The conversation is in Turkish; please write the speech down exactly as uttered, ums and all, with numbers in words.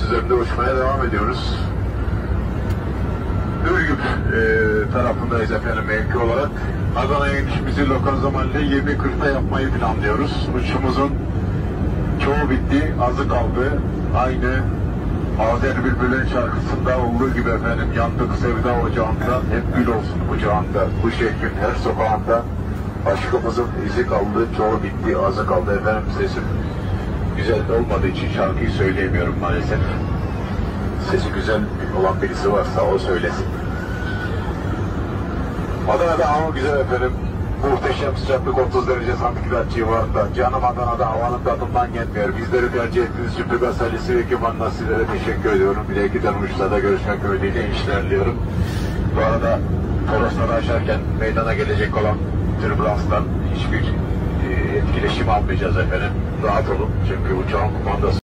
üzerinde uçmaya devam ediyoruz. Ürgüp e, tarafındayız efendim mevki olarak. Adana'ya inişimizi lokal zamanla yirmi kırkta yapmayı planlıyoruz. Uçuşumuzun çoğu bitti, azı kaldı. Aynı Azer Bülbül'ün şarkısında olduğu gibi efendim, yandık sevda ocağında, hep gül olsun kucağında. Bu şehrin her sokağında aşkımızın izi kaldı, çoğu bitti, azı kaldı efendim. Sesim güzel olmadığı için şarkıyı söyleyemiyorum maalesef. Sesi güzel olan birisi varsa o söylesin. Adana'da hava güzel efendim. Muhteşem sıcaklık, otuz derece santigrat civarında. Canım Adana'da havanın tadından gelmiyor. Bizleri tercih ettiğiniz için Pügas ailesi ve ekipmanına sizlere teşekkür ediyorum. Bir de iki dönüşlerde görüşmek ümidiyle işlerliyorum. Bu arada Torosları aşarken meydana gelecek olan türbülanstan hiçbir e, etkileşim almayacağız efendim. Rahat olun çünkü uçağın kumandası